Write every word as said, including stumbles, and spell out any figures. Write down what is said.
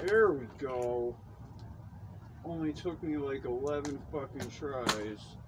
There we go. Only took me like eleven fucking tries.